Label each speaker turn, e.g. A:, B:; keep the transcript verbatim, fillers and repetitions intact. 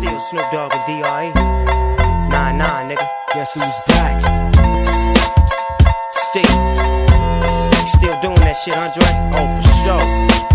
A: Still Snoop Dogg and D R E. Nah, nah, nigga.
B: Guess who's back?
A: Steve. You still doing that shit, Andre?
B: Oh, for sure.